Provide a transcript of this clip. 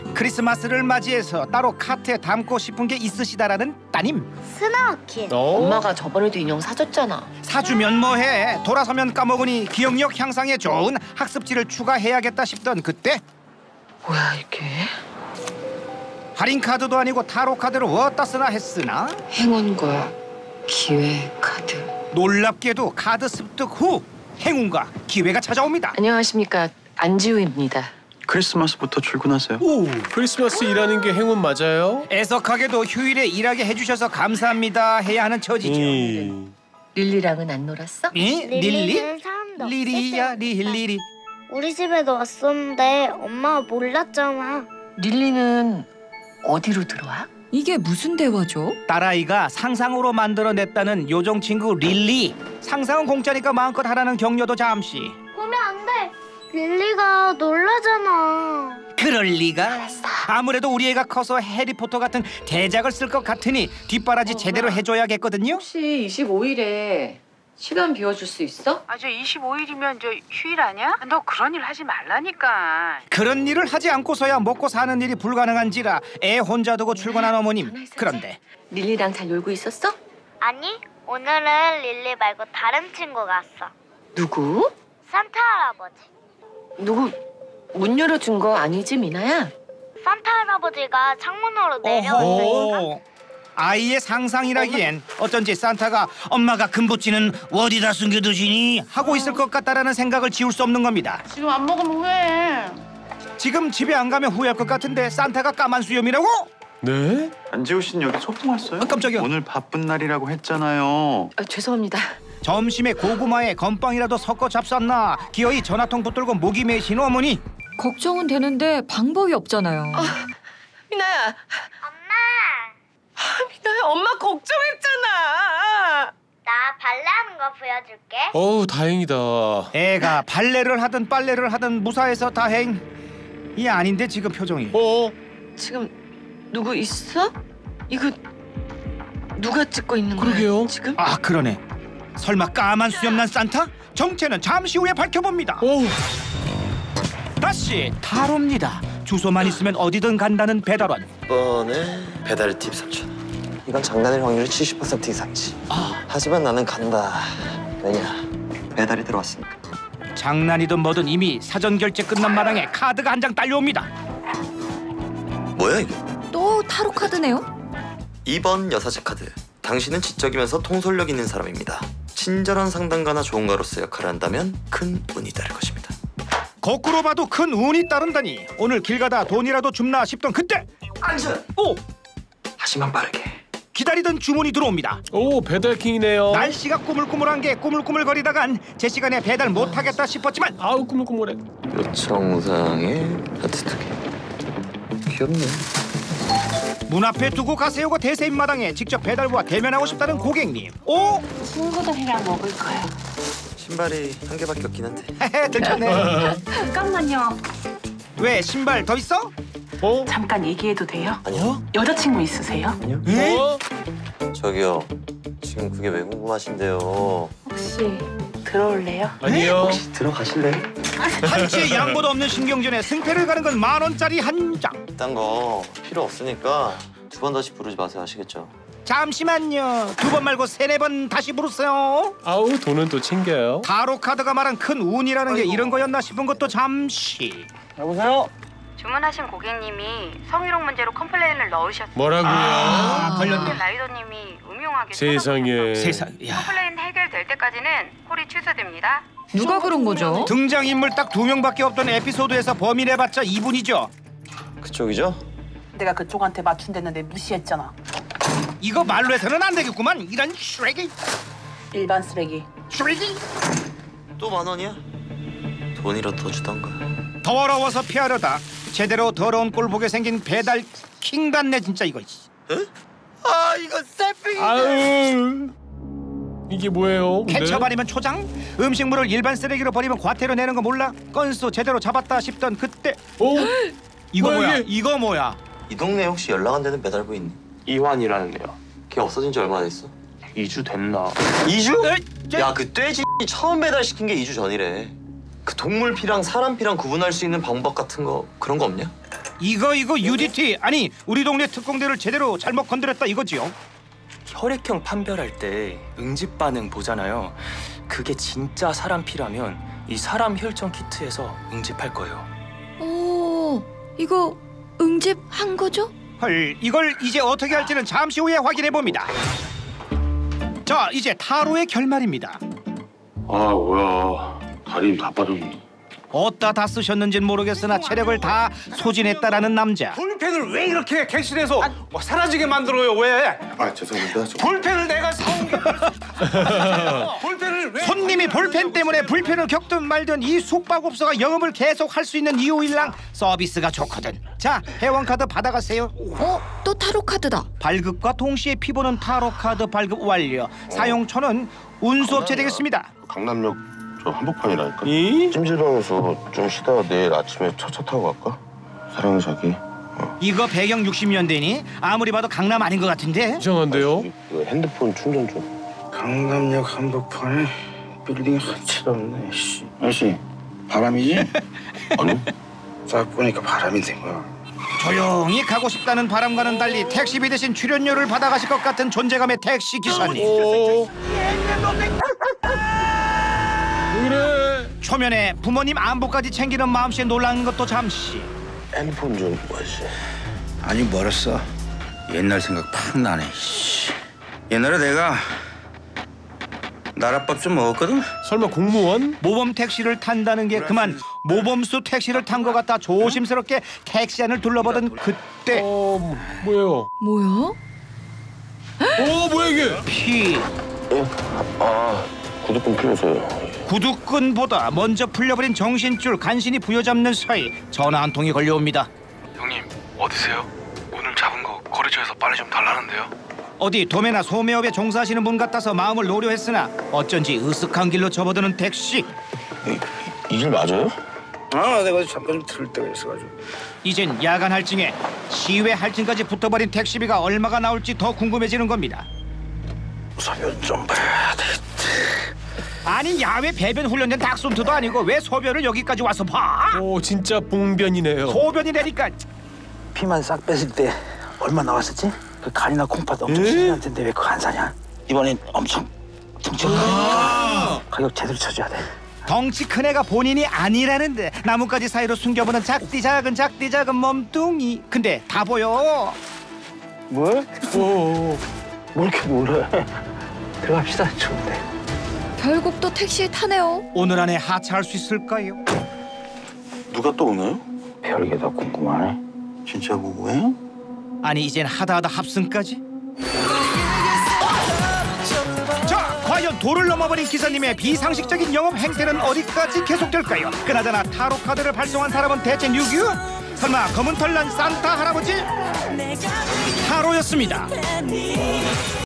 크리스마스를 맞이해서 따로 카트에 담고 싶은 게 있으시다라는 따님. 스노우키. 엄마가 저번에도 인형 사줬잖아. 사주면 뭐해. 돌아서면 까먹으니 기억력 향상에 좋은 학습지를 추가해야겠다 싶던 그때 뭐야 이게? 할인 카드도 아니고 타로 카드를 어디다 쓰나 했으나 행운과 기회 카드. 놀랍게도 카드 습득 후 행운과 기회가 찾아옵니다. 안녕하십니까, 안지우입니다. 크리스마스부터 출근하세요. 오, 크리스마스 일하는 게 행운 맞아요? 애석하게도 휴일에 일하게 해주셔서 감사합니다 해야 하는 처지죠. 릴리랑은 안 놀았어? 릴리? 릴리는 사람도 리리야 없을 릴리. 우리 집에도 왔었는데 엄마가 몰랐잖아. 릴리는 어디로 들어와? 이게 무슨 대화죠? 딸아이가 상상으로 만들어냈다는 요정 친구 릴리. 상상은 공짜니까 마음껏 하라는 격려도 잠시. 보면 안 돼. 릴리가 놀라잖아. 그럴 리가. 아무래도 우리 애가 커서 해리포터 같은 대작을 쓸 것 같으니 뒷바라지 제대로 해줘야겠거든요. 혹시 25일에 시간 비워줄 수 있어? 저 25일이면 저 휴일 아니야? 너 그런 일 하지 말라니까. 그런 일을 하지 않고서야 먹고 사는 일이 불가능한지라 애 혼자 두고 출근한 어머님. 그런데 릴리랑 잘 놀고 있었어? 아니, 오늘은 릴리 말고 다른 친구가 왔어. 누구? 산타 할아버지. 누구 문 열어준 거 아니지, 미나야? 산타 할아버지가 창문으로 내려왔어. 오호. 아이의 상상이라기엔 어쩐지 산타가 엄마가 금붙지는 어디다 숨겨두시니 하고 있을 것 같다라는 생각을 지울 수 없는 겁니다. 지금 안 먹으면 후회해. 지금 집에 안 가면 후회할 것 같은데 산타가 까만 수염이라고? 네? 안지우 씨는 여기 소풍왔어요? 깜짝이야. 오늘 바쁜 날이라고 했잖아요. 죄송합니다. 점심에 고구마에 건빵이라도 섞어 잡쌌나 기어이 전화통 붙들고 목이 메신 어머니. 걱정은 되는데 방법이 없잖아요. 미나야, 엄마, 미나야, 엄마 걱정했잖아. 나 발레하는 거 보여줄게. 어우, 다행이다. 애가 발레를 하든 빨래를 하든 무사해서 다행. 이 아닌데 지금 표정이. 지금 누구 있어? 이거 누가 찍고 있는 거야? 그러게요. 지금? 아 그러네. 설마 까만 수염난 산타? 정체는 잠시 후에 밝혀봅니다. 오, 다시 타로입니다. 주소만 있으면 어디든 간다는 배달원. 이번에 배달 팁 3,000원. 이건 장난일 확률이 70% 이상이지. 하지만 나는 간다. 왜냐? 배달이 들어왔으니까. 장난이든 뭐든 이미 사전 결제 끝난 마당에 카드가 한 장 딸려옵니다. 뭐야 이게? 또 타로 카드네요? 2번 여사제 카드. 당신은 지적이면서 통솔력 있는 사람입니다. 친절한 상담가나 조언가로서 역할을 한다면 큰 운이 따를 것입니다. 거꾸로 봐도 큰 운이 따른다니. 오늘 길 가다 돈이라도 줍나 싶던 그때 안전! 오! 하지만 빠르게. 기다리던 주문이 들어옵니다. 오, 배달킹이네요. 날씨가 꾸물꾸물한 게 꾸물꾸물거리다간 제 시간에 배달 못하겠다 싶었지만 아우, 꾸물꾸물해. 요청사항에 하트 2개. 귀엽네. 문 앞에 두고 가세요가 대세인 마당에 직접 배달부와 대면하고 싶다는 고객님. 오! 친구들이랑 먹을 거야. 신발이 한 개밖에 없긴 한데. 헤헤 들켰네. 잠깐만요. 왜 신발 더 있어? 잠깐 얘기해도 돼요? 아니요. 여자친구 있으세요? 에? 저기요. 지금 그게 왜 궁금하신데요? 혹시 들어올래요? 아니요. 들어가실래요? 한치의 양보도 없는 신경전에 승패를 가는 건 10,000원짜리 한 장. 이딴 거 필요 없으니까 2번 다시 부르지 마세요. 아시겠죠? 잠시만요. 2번 말고 3-4번 다시 부르세요. 아우, 돈은 또 챙겨요. 타로 카드가 말한 큰 운이라는 게 이런 거였나 싶은 것도 잠시. 여보세요? 주문하신 고객님이 성희롱 문제로 컴플레인을 넣으셨어요. 뭐라고요? 걸렸네. 라이더님이 음흉하게 세상에. 세상. 야. 컴플레인 해결될 때까지는 콜이 취소됩니다. 누가 그런 거죠? 등장인물 딱 2명밖에 없던 에피소드에서 범인해봤자 2분이죠. 그쪽이죠? 내가 그쪽한테 맞춘댔는데 무시했잖아. 이거 말로 해서는 안 되겠구만. 이런 쓰레기. 일반 쓰레기. 쓰레기. 또 10,000원이야? 돈이라도 더 주던가. 더러워서 피하려다 제대로 더러운 꼴 보게 생긴 배달 킹 같네 진짜 이거. 아 이거 셀핑이네. 아유, 이게 뭐예요? 근데? 케첩 아니면 초장? 음식물을 일반 쓰레기로 버리면 과태료 내는 거 몰라? 건수 제대로 잡았다 싶던 그때 오, 이거 뭐야? 이게? 이거 뭐야? 이 동네에 혹시 연락 안 되는 배달부 있니? 이환이라는 애요. 걔 없어진 지 얼마나 됐어? 2주 됐나? 2주? 야 그 돼지 처음 배달시킨 게 2주 전이래. 그 동물 피랑 사람 피랑 구분할 수 있는 방법 같은 거 그런 거 없냐? 이거 UDT 아니 우리 동네 특공대를 제대로 잘못 건드렸다 이거지요. 혈액형 판별할 때 응집 반응 보잖아요. 그게 진짜 사람 피라면 이 사람 혈전 키트에서 응집할 거예요. 오, 이거 응집한 거죠? 헐, 이걸 이제 어떻게 할지는 잠시 후에 확인해 봅니다. 자, 이제 타로의 결말입니다. 아 뭐야 다리 다 빠졌네. 어디다 다 쓰셨는지는 모르겠으나 체력을 다 소진했다라는 남자. 볼펜을 왜 이렇게 객실에서 사라지게 만들어요? 왜? 아 죄송합니다. 볼펜을 내가 사온 게 볼펜을 왜? 손님이 볼펜 때문에 불편을 겪든 말든 이 숙박업소가 영업을 계속 할 수 있는 이유일랑 서비스가 좋거든. 자, 회원카드 받아가세요. 또 타로 카드다. 발급과 동시에 피보는 타로 카드 발급 완료. 사용처는 운수업체 되겠습니다. 강남역 저 한복판이라니까. 이? 찜질방에서 좀 쉬다가 내일 아침에 차 타고 갈까? 사랑해 자기. 이거 배경 60년대니 아무리 봐도 강남 아닌 것 같은데. 이상한데요? 이거 핸드폰 충전 좀. 강남역 한복판에 빌딩 한 채도 없네. 씨. 아저씨 바람이지? 아니? 딱 보니까 바람이 된 거야. 조용히 가고 싶다는 바람과는 달리 택시비 대신 출연료를 받아가실 것 같은 존재감의 택시 기사님. 그래. 초면에 부모님 안부까지 챙기는 마음씨에 놀라는 것도 잠시. 핸드폰 좀 뭐지? 아니 멀었어. 옛날 생각 팍 나네. 씨. 옛날에 내가 나랏밥 좀 먹었거든. 설마 공무원? 모범 택시를 탄다는 게 그만 모범수 택시를 탄 것 같다 조심스럽게 택시 안을 둘러보던 그때 뭐예요? 뭐야? 뭐야 이게? 피 아 구두끈 풀려서요. 구두끈보다 먼저 풀려버린 정신줄 간신히 부여잡는 사이 전화 한 통이 걸려옵니다. 형님 어디세요? 오늘 잡은 거 거래처에서 빨리 좀 달라는데요. 어디 도매나 소매업에 종사하시는 분 같아서 마음을 노려했으나 어쩐지 으슥한 길로 접어드는 택시. 이 길 맞아요? 아 내가 잠깐 좀 들을 때가 있어가지고. 이젠 야간 할증에 시외 할증까지 붙어버린 택시비가 얼마가 나올지 더 궁금해지는 겁니다. 소변 좀 봐야 되겠다. 아니 야외 배변 훈련된 닥순트도 아니고 왜 소변을 여기까지 와서 봐? 오 진짜 봉변이네요. 소변이라니까. 피만 싹 뺐을 때 얼마 나왔었지? 그 간이나 콩팥 엄청 신기할 텐데 왜 그거 안 사냐? 이번엔 엄청 덩치 큰 가격 제대로 쳐줘야 돼. 덩치 큰 애가 본인이 아니라는데 나뭇가지 사이로 숨겨보는 작디 작은 몸뚱이. 근데 다 보여. 뭐? 뭐 이렇게 놀래? 들어갑시다. 좋은데. 결국 또 택시에 타네요. 오늘 안에 하차할 수 있을까요? 누가 또 오나요? 별게 다 궁금하네. 진짜 궁금해요? 아니 이젠 하다 합승까지? 자 과연 도를 넘어버린 기사님의 비상식적인 영업 행태는 어디까지 계속될까요? 그나저나 타로 카드를 발송한 사람은 대체 누구? 설마 검은 털난 산타 할아버지? 타로였습니다.